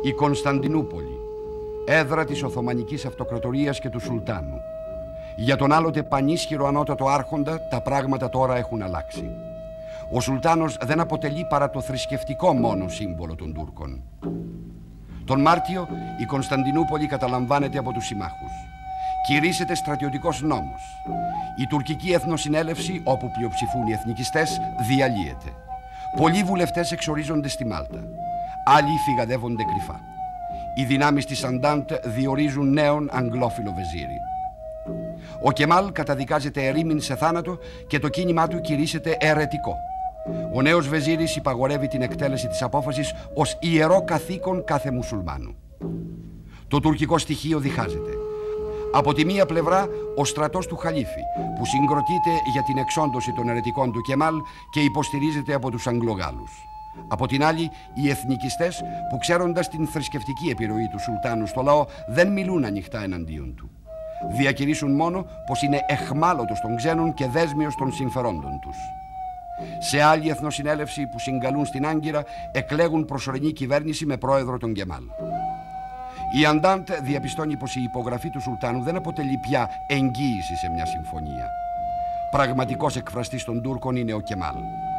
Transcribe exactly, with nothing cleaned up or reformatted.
Η Κωνσταντινούπολη, έδρα της Οθωμανικής Αυτοκρατορίας και του Σουλτάνου. Για τον άλλοτε πανίσχυρο ανώτατο άρχοντα τα πράγματα τώρα έχουν αλλάξει. Ο Σουλτάνος δεν αποτελεί παρά το θρησκευτικό μόνο σύμβολο των Τούρκων. Τον Μάρτιο η Κωνσταντινούπολη καταλαμβάνεται από τους συμμάχους. Κηρύσσεται στρατιωτικός νόμος. Η τουρκική εθνοσυνέλευση, όπου πλειοψηφούν οι εθνικιστές, διαλύεται. Πολλοί βουλευτές εξορίζονται στη Μάλτα. Άλλοι φυγαδεύονται κρυφά. Οι δυνάμεις της Αντάντ διορίζουν νέον αγγλόφιλο βεζίρι. Ο Κεμάλ καταδικάζεται ερήμην σε θάνατο και το κίνημά του κηρύσσεται αιρετικό. Ο νέος βεζίρης υπαγορεύει την εκτέλεση της απόφασης ως ιερό καθήκον κάθε μουσουλμάνου. Το τουρκικό στοιχείο διχάζεται. Από τη μία πλευρά ο στρατός του Χαλίφη, που συγκροτείται για την εξόντωση των αιρετικών του Κεμάλ και υποστηρίζεται από τους Αγγλογάλους. Από την άλλη, οι εθνικιστές, που ξέροντας την θρησκευτική επιρροή του Σουλτάνου στο λαό, δεν μιλούν ανοιχτά εναντίον του. Διακηρύσουν μόνο πως είναι εχμάλωτος των ξένων και δέσμιος των συμφερόντων τους. Σε άλλη εθνοσυνέλευση που συγκαλούν στην Άγκυρα, εκλέγουν προσωρινή κυβέρνηση με πρόεδρο τον Κεμάλ. Η Αντάντ διαπιστώνει πως η υπογραφή του Σουλτάνου δεν αποτελεί πια εγγύηση σε μια συμφωνία. Πραγματικός εκφραστής των Τούρκων είναι ο Κεμάλ.